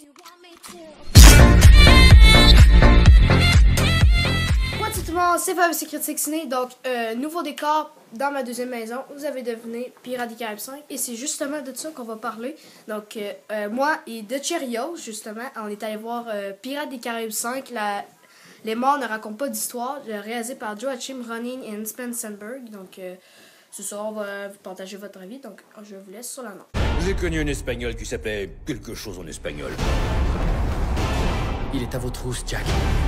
Salut tout le monde, c'est Fab, c'est Critique Ciné. Donc, nouveau décor dans ma deuxième maison. Vous avez deviné Pirates des Caraïbes 5. Et c'est justement de ça qu'on va parler. Donc, moi et de Cheerios, justement, on est allé voir Pirates des Caraïbes 5. Les morts ne racontent pas d'histoire. Réalisé par Joachim Ronin et Spencenberg. Donc, ce soir, on va vous partager votre avis. Donc, je vous laisse sur la main. J'ai connu un espagnol qui s'appelait quelque chose en espagnol. Il est à vos trousses, Jack.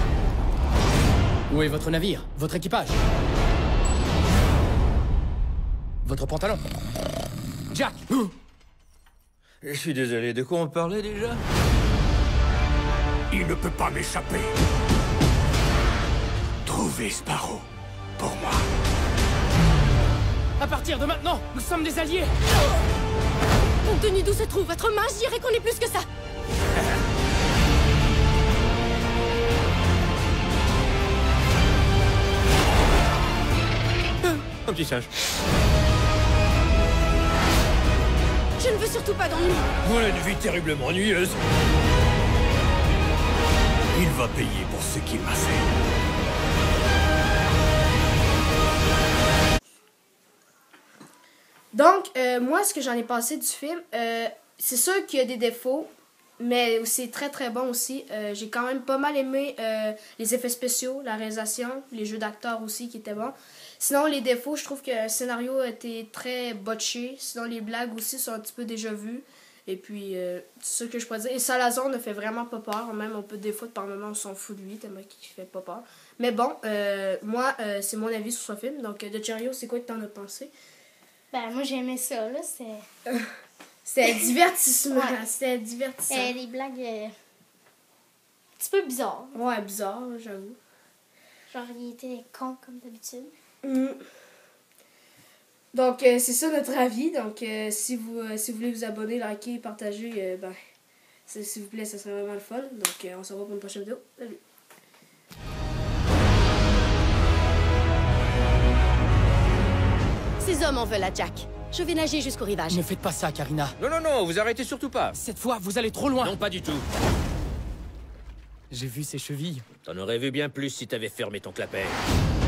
Où est votre navire? Votre équipage? Votre pantalon? Jack! Je suis désolé, de quoi on parlait déjà? Il ne peut pas m'échapper. Trouvez Sparrow pour moi. À partir de maintenant, nous sommes des alliés! Compte tenu d'où se trouve votre main, je dirais qu'on est plus que ça. Un petit singe. Je ne veux surtout pas d'ennui. Voilà une vie terriblement ennuyeuse. Il va payer pour ce qu'il m'a fait. Donc, moi, ce que j'en ai pensé du film, c'est sûr qu'il y a des défauts, mais c'est très très bon aussi. J'ai quand même pas mal aimé les effets spéciaux, la réalisation, les jeux d'acteurs aussi qui étaient bons. Sinon, les défauts, je trouve que le scénario était très botché. Sinon, les blagues aussi sont un petit peu déjà vues. Et puis, c'est ce que je pourrais dire. Et Salazar ne fait vraiment pas peur. Même, on peut des fois, par moments, on s'en fout de lui, tellement qu'il fait pas peur. Mais bon, moi, c'est mon avis sur ce film. Donc, de Cheerios, c'est quoi que t'en as pensé? Ben, moi, j'aimais ça, là. C'était divertissement. Ouais. C'était divertissant. Les blagues un petit peu bizarres. Ouais, bizarre, j'avoue. Genre, il était con, comme d'habitude. Donc, c'est ça notre avis. Donc, si vous voulez vous abonner, liker, partager, s'il vous plaît, ça serait vraiment le fun. Donc, on se revoit pour une prochaine vidéo. Salut! Ces hommes en veulent à Jack. Je vais nager jusqu'au rivage. Ne faites pas ça, Karina. Non, non, non, vous arrêtez surtout pas. Cette fois, vous allez trop loin. Non, pas du tout. J'ai vu ses chevilles. T'en aurais vu bien plus si t'avais fermé ton clapet.